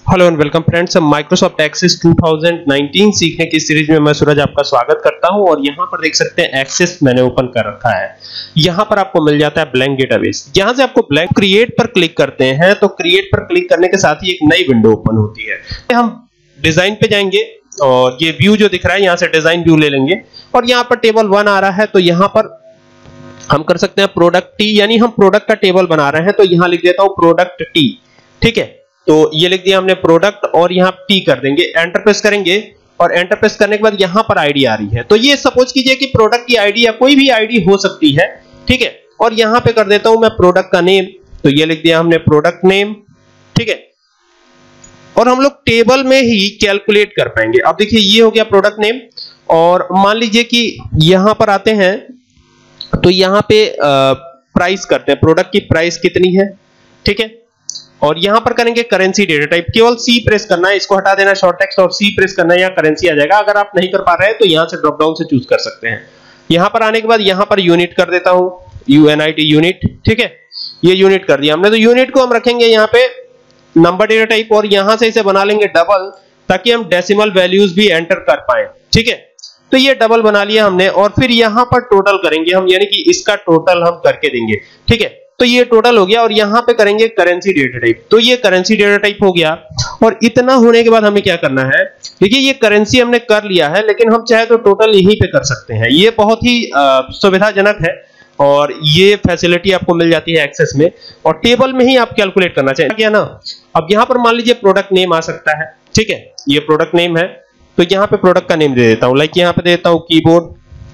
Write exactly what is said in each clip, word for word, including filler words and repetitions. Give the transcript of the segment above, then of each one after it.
Hello and welcome friends, Microsoft Access दो हज़ार उन्नीस सीखने की सीरीज में मैं सूरज आपका स्वागत करता हूं। और यहां पर देख सकते हैं एक्सेस मैंने ओपन कर रखा है। यहां पर आपको मिल जाता है ब्लैंक डेटाबेस। यहां से आपको ब्लैंक क्रिएट पर क्लिक करते हैं तो क्रिएट पर क्लिक करने के साथ ही एक नई विंडो ओपन होती है। हम डिजाइन पे जाएंगे और ये व्यू जो दिख रहा है यहां से डिजाइन व्यू ले लेंगे और यहां पर टेबल वन आ रहा है तो यहां पर हम कर सकते हैं प्रोडक्ट टी, यानी हम प्रोडक्ट का टेबल बना रहे हैं तो यहां लिख देता हूं प्रोडक्ट टी। ठीक है, तो ये लिख दिया हमने प्रोडक्ट और यहां टी कर देंगे, एंटर प्रेस करेंगे और एंटर प्रेस करने के बाद यहां पर आईडी आ रही है। तो ये सपोज कीजिए कि प्रोडक्ट की आईडी या कोई भी आईडी हो सकती है। ठीक है, और यहां पे कर देता हूं मैं प्रोडक्ट का नेम, तो ये लिख दिया हमने प्रोडक्ट नेम। ठीक है, और हम लोग टेबल में ही कैलकुलेट कर पाएंगे। अब देखिए ये हो गया प्रोडक्ट नेम और मान लीजिए कि यहां पर आते हैं तो यहां पे प्राइस करते हैं, प्रोडक्ट की प्राइस कितनी है। ठीक है, और यहां पर करेंगे करेंसी डेटा टाइप, केवल सी प्रेस करना है, इसको हटा देना शॉर्ट टेक्स्ट और सी प्रेस करना है, यहां करेंसी आ जाएगा। अगर आप नहीं कर पा रहे हैं तो यहां से ड्रॉप डाउन से चूज कर सकते हैं। यहां पर आने के बाद यहां पर यूनिट कर देता हूं, यूएनआईटी यूनिट। ठीक है, ये यूनिट कर दिया हमने। तो यूनिट को हम रखेंगे यहां पे नंबर डेटा टाइप और यहां से इसे बना लेंगे डबल, ताकि हम डेसिमल वैल्यूज भी एंटर कर पाए। ठीक है, तो ये डबल बना लिया हमने और फिर यहां पर टोटल करेंगे हम, यानी कि इसका टोटल हम करके देंगे। ठीक है, तो ये टोटल हो गया और यहां पे करेंगे करेंसी डेटा टाइप, तो ये करेंसी डेटा टाइप हो गया। और इतना होने के बाद हमें क्या करना है, देखिए ये करेंसी हमने कर लिया है, लेकिन हम चाहे तो टोटल यहीं पे कर सकते हैं। ये बहुत ही सुविधाजनक है और ये फैसिलिटी आपको मिल जाती है एक्सेस में, और टेबल में ही आप कैलकुलेट करना चाहिए क्या ना। अब यहां पर मान लीजिए प्रोडक्ट नेम आ सकता है। ठीक है, ये प्रोडक्ट नेम है तो यहां पे प्रोडक्ट का नेम दे देता हूं, लाइक यहां पे देता हूं कीबोर्ड।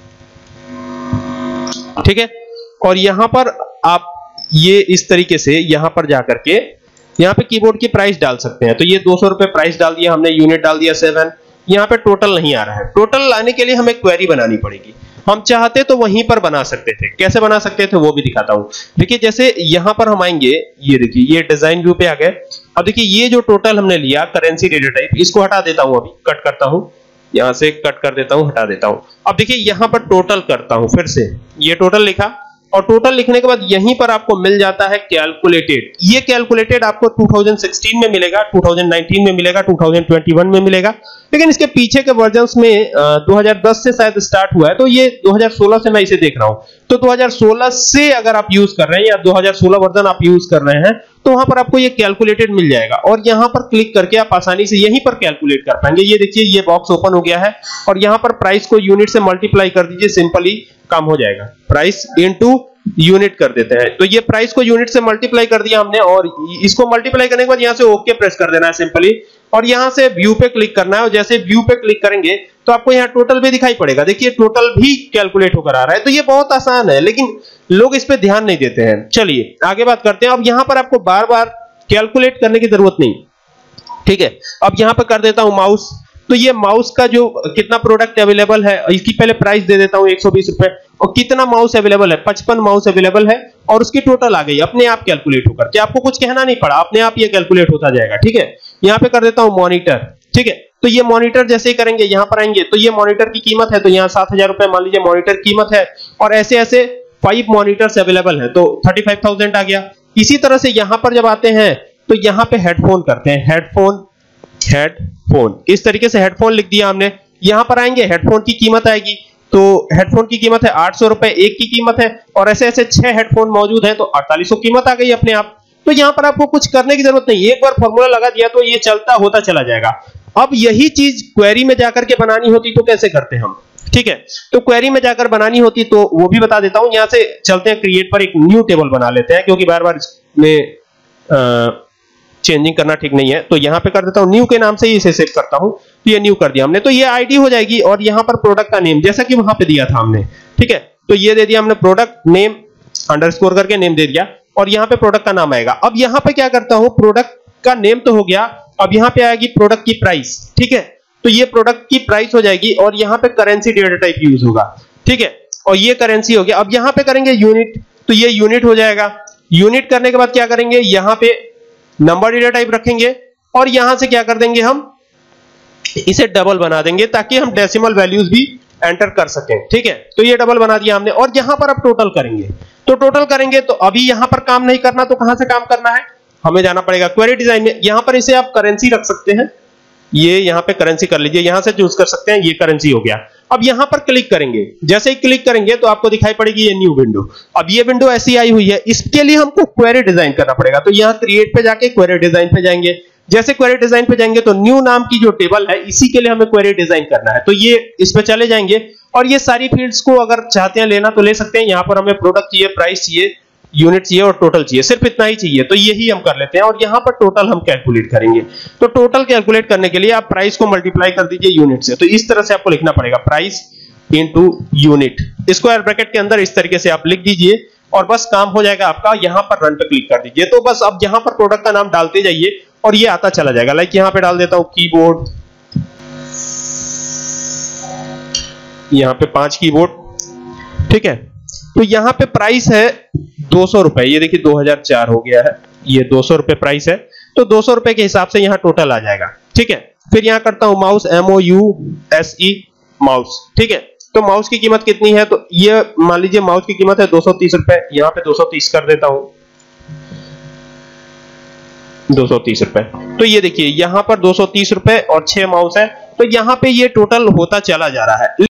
ठीक है, और यहां पर आप ये इस तरीके से यहां पर जाकर के यहां पे कीबोर्ड की प्राइस डाल सकते हैं। तो ये दो सौ रुपए प्राइस डाल दिया हमने, यूनिट डाल दिया सेवन। यहां पे टोटल नहीं आ रहा है, टोटल लाने के लिए हमें क्वेरी बनानी पड़ेगी। हम चाहते तो वहीं पर बना सकते थे, कैसे बना सकते थे वो भी दिखाता हूं। देखिए जैसे यहां पर हम आएंगे, ये देखिए ये डिजाइन व्यू पे आ गए। अब देखिए ये जो टोटल हमने लिया करेंसी डेटा टाइप, इसको हटा देता हूं, अभी कट करता हूं, यहां से कट कर देता हूं, हटा देता हूं। अब देखिए यहां पर टोटल करता हूं, फिर से ये टोटल लिखा और टोटल लिखने के बाद यहीं पर आपको मिल जाता है कैलकुलेटेड। ये कैलकुलेटेड आपको दो हज़ार सोलह में मिलेगा, दो हज़ार उन्नीस में मिलेगा, दो हज़ार इक्कीस में मिलेगा, लेकिन इसके पीछे के वर्जन्स में दो हज़ार दस से शायद स्टार्ट हुआ है, तो ये दो हज़ार सोलह से मैं इसे देख रहा हूं। तो दो हज़ार सोलह से अगर आप यूज कर रहे हैं या दो हज़ार सोलह वर्जन आप यूज कर रहे हैं तो वहां पर आपको ये कैलकुलेटेड मिल जाएगा और यहां पर क्लिक करके आप आसानी से यहीं पर कैलकुलेट कर पाएंगे। ये देखिए ये बॉक्स ओपन हो गया है और यहां पर प्राइस को यूनिट से मल्टीप्लाई कर दीजिए, सिंपली काम हो जाएगा। प्राइस इनटू यूनिट कर देते हैं, तो ये प्राइस को यूनिट से मल्टीप्लाई कर दिया हमने और इसको मल्टीप्लाई करने के बाद यहां से ओके प्रेस कर देना है सिंपली, और यहां से व्यू पे क्लिक करना है। और जैसे व्यू पे क्लिक करेंगे तो आपको यहां टोटल भी दिखाई पड़ेगा, देखिए टोटल भी कैलकुलेट होकर आ रहा है। तो ये बहुत आसान है, लेकिन लोग इस पे ध्यान नहीं देते हैं। चलिए आगे बात करते हैं। अब यहां पर आपको बार बार कैलकुलेट करने की जरूरत नहीं। ठीक है, अब यहां पर कर देता हूं माउस, तो ये माउस का जो कितना प्रोडक्ट अवेलेबल है इसकी पहले प्राइस दे देता हूं एक सौ बीस रुपए, और कितना माउस अवेलेबल है, पचपन माउस अवेलेबल है और उसकी टोटल आ गई, अपने आप कैलकुलेट होकर के, आपको कुछ कहना नहीं पड़ा, अपने आप ये कैलकुलेट होता जाएगा। ठीक है, यहां पे कर देता हूं मॉनिटर। ठीक है, तो ये मॉनिटर जैसे ही करेंगे यहां पर आएंगे तो ये मॉनिटर की कीमत है, तो यहां सात हजार रुपए मान लीजिए मॉनिटर कीमत है, और ऐसे ऐसे फाइव मॉनिटर्स अवेलेबल है तो थर्टी फाइव थाउजेंड आ गया। इसी तरह से यहां पर जब आते हैं तो यहां पे हेडफोन करते हैं, हेडफोन हेडफोन इस तरीके से हेडफोन लिख दिया हमने। यहां पर आएंगे हेडफोन की कीमत आएगी, तो हेडफोन की कीमत है आठ सौ रुपए, एक की कीमत है, और ऐसे ऐसे छह हेडफोन मौजूद हैं तो अड़तालीस सौ कीमत आ गई अपने आप। तो यहां पर आपको कुछ करने की जरूरत नहीं, एक बार फॉर्मूला लगा दिया तो ये चलता होता चला जाएगा। अब यही चीज क्वेरी में जाकर के बनानी होती तो कैसे करते हम। ठीक है, तो क्वेरी में जाकर बनानी होती तो वो भी बता देता हूं। यहां से चलते हैं क्रिएट पर, एक न्यू टेबल बना लेते हैं क्योंकि बार बार इसमें चेंजिंग करना ठीक नहीं है। तो यहां पे कर देता हूं न्यू के नाम से ही इसे सेव करता हूं, तो ये न्यू कर दिया हमने। तो ये आईडी हो जाएगी और यहां पर प्रोडक्ट का नेम जैसा कि वहां पे दिया था हमने। ठीक है, तो ये दे दिया हमने प्रोडक्ट नेम अंडरस्कोर करके नेम दे दिया और यहां पे प्रोडक्ट का नाम आएगा। अब यहां पे क्या करता हूं, प्रोडक्ट का नेम तो हो गया, अब यहां पे आएगी प्रोडक्ट की प्राइस। ठीक है, तो ये प्रोडक्ट की प्राइस हो जाएगी और यहां पे करेंसी डेटा टाइप यूज होगा। ठीक है, और ये करेंसी हो गया। अब यहां पे करेंगे यूनिट, तो ये यूनिट हो जाएगा। यूनिट करने के बाद क्या करेंगे, यहां पे नंबर डेटा टाइप रखेंगे और यहां से क्या कर देंगे, हम इसे डबल बना देंगे ताकि हम डेसिमल वैल्यूज भी एंटर कर सकें। ठीक है, तो ये डबल बना दिया हमने और यहां पर अब टोटल करेंगे। तो टोटल करेंगे तो अभी यहां पर काम नहीं करना, तो कहां से काम करना है, हमें जाना पड़ेगा क्वेरी डिजाइन में। यहां पर इसे आप करेंसी रख सकते हैं, ये यहां पे करेंसी कर लीजिए, यहां से चूज कर सकते हैं, ये करेंसी हो गया। अब यहां पर क्लिक करेंगे, जैसे ही क्लिक करेंगे तो आपको दिखाई पड़ेगी ये न्यू विंडो। अब ये विंडो ऐसी आई हुई है, इसके लिए हमको क्वेरी डिजाइन करना पड़ेगा। तो यहां क्रिएट पे जाके क्वेरी डिजाइन पे जाएंगे। जैसे क्वेरी डिजाइन पे जाएंगे तो न्यू नाम की जो टेबल है, इसी के लिए हमें क्वेरी डिजाइन करना है। तो ये इस पे चले जाएंगे और ये सारी फील्ड्स को अगर चाहते हैं लेना तो ले सकते हैं। यहां पर हमें प्रोडक्ट चाहिए, प्राइस चाहिए, यूनिट चाहिए और टोटल चाहिए, सिर्फ इतना ही चाहिए। तो यही हम कर लेते हैं और यहां पर टोटल हम कैलकुलेट करेंगे। तो टोटल कैलकुलेट करने के लिए आप प्राइस को मल्टीप्लाई कर दीजिए यूनिट से। तो इस तरह से आपको लिखना पड़ेगा, price into unit, square bracket के अंदर इस तरीके से आप लिख दीजिए और बस काम हो जाएगा आपका। यहां पर रन पे क्लिक कर दीजिए। तो बस अब यहां पर प्रोडक्ट का नाम डालते जाइए और ये आता चला जाएगा। लाइक यहां पे डाल देता हूं कीबोर्ड, यहां पे पांच कीबोर्ड, ठीक है। तो यहां पे प्राइस है दो सौ रुपए, ये देखिए दो हज़ार चार हो गया है, ये दो सौ रुपए प्राइस है। तो दो सौ रुपए के हिसाब से यहां टोटल आ जाएगा, ठीक है। फिर यहां करता हूं mouse, M O U S E, mouse, ठीक है। तो माउस की कीमत कितनी है, तो ये मान लीजिए माउस की कीमत है दो सौ तीस रुपए, यहां पे दो सौ तीस कर देता हूं, दो सौ तीस रुपए। तो ये देखिए यहां पर दो सौ तीस रुपए और छह माउस है। तो यहां पे ये टोटल होता चला जा रहा है।